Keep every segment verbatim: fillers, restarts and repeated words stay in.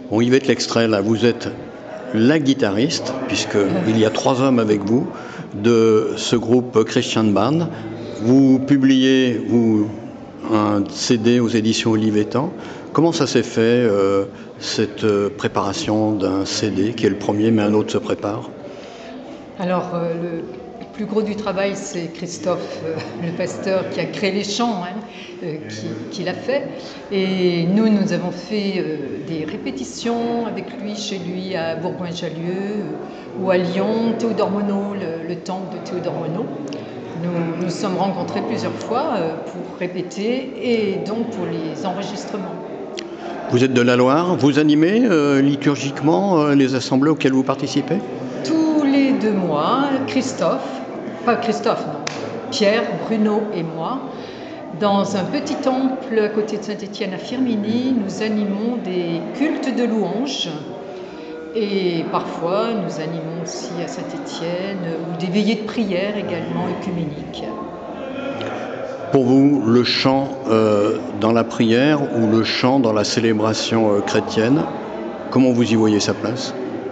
Bon, Yvette Lextrait, là, vous êtes la guitariste, puisqu'il y a trois hommes avec vous, de ce groupe Christian Band. Vous publiez vous, un C D aux éditions Olivetan. Comment ça s'est fait, euh, cette préparation d'un C D, qui est le premier, mais un autre se prépare? Alors, euh, le plus gros du travail, c'est Christophe, euh, le pasteur, qui a créé les chants, hein, euh, qui, qui l'a fait. Et nous, nous avons fait euh, des répétitions avec lui, chez lui, à Bourgoin-Jallieu euh, ou à Lyon, Théodore Monod, le, le temple de Théodore Monod. Nous nous sommes rencontrés plusieurs fois euh, pour répéter et donc pour les enregistrements. Vous êtes de la Loire, vous animez euh, liturgiquement euh, les assemblées auxquelles vous participez? Tous les deux mois, Christophe, pas Christophe, non, Pierre, Bruno et moi, dans un petit temple à côté de Saint-Étienne à Firminy, nous animons des cultes de louanges. Et parfois, nous animons aussi à Saint-Étienne ou des veillées de prière également œcuméniques. Pour vous, le chant euh, dans la prière ou le chant dans la célébration euh, chrétienne, comment vous y voyez sa place?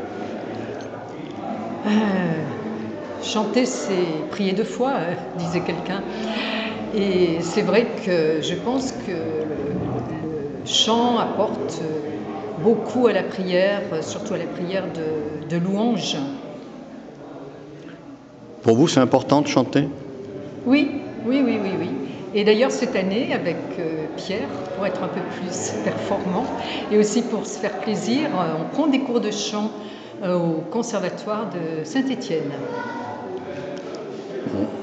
euh, Chanter, c'est prier de foi, euh, disait quelqu'un. Et c'est vrai que je pense que le, le chant apporte beaucoup à la prière, surtout à la prière de, de louange. Pour vous, c'est important de chanter? Oui, oui, oui, oui, oui. Et d'ailleurs, cette année, avec euh, Pierre, pour être un peu plus performant et aussi pour se faire plaisir, euh, on prend des cours de chant euh, au Conservatoire de Saint-Étienne. Bon.